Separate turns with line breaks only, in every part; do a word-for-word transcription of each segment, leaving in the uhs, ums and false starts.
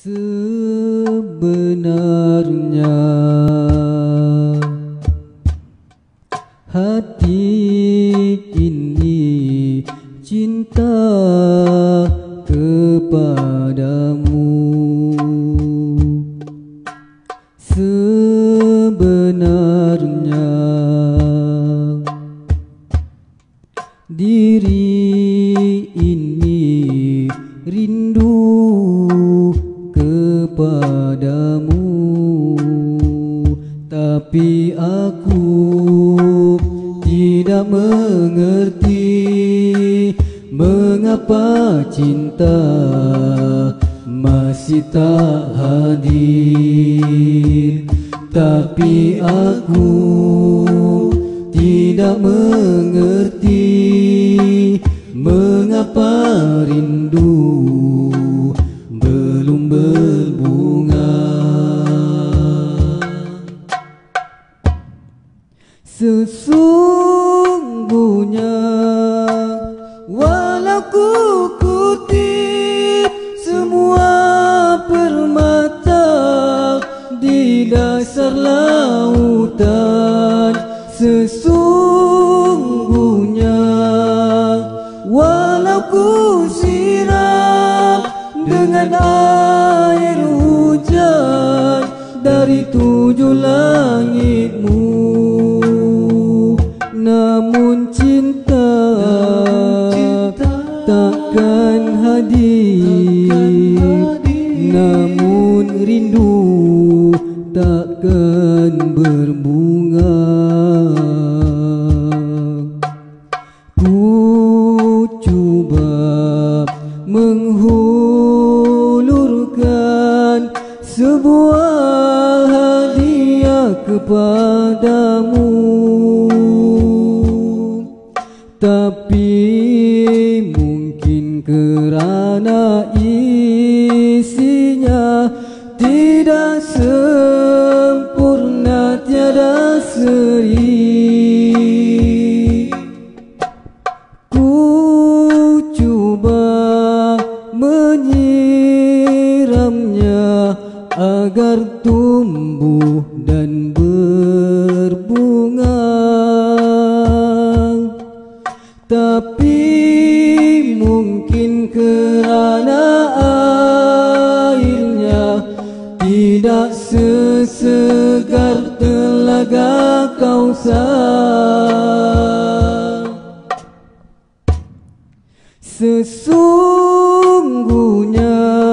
Sebenarnya hati ini cinta kepadamu. Sebenarnya diri ini rindu kepadamu, tapi aku tidak mengerti mengapa cinta masih tak hadir. Tapi aku tidak mengerti mengapa rindu belum berbunga. Sesungguhnya walau ku kutip semua permata di dasar lautan, sesungguhnya walau ku siram dengan air hujan dari tujuh langitmu, namun cinta, takkan hadir, namun rindu takkan berbunga. Ku cuba menghulurkan sebuah hadiah kepadamu, tapi mungkin kerana isinya tidak sempurna, tiada seri. Ku cuba menyiramnya agar tumbuh dan berbunga, tapi mungkin kerana airnya tidak sesegar telaga Kausar. Sesungguhnya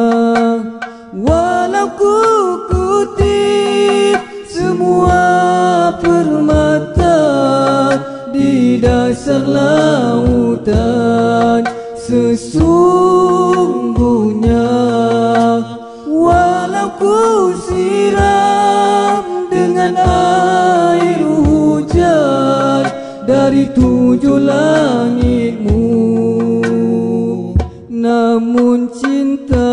walau ku kutip semua permata di dasar lautan, sesungguhnya walau ku siram dengan air hujan dari tujuh langitmu, namun cinta,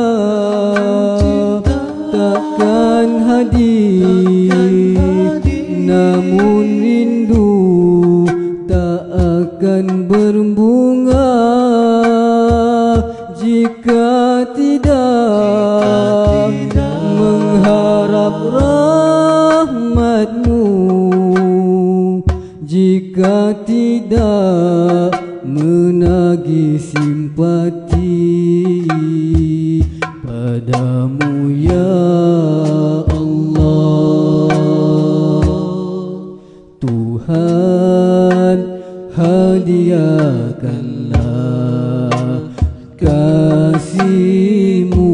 takkan hadir, namun rindu tak akan berbunga jika tidak mengharap rahmatmu, jika tidak menagih simpati padamu ya Allah. Tuhan, hadiahkanlah kasih-Mu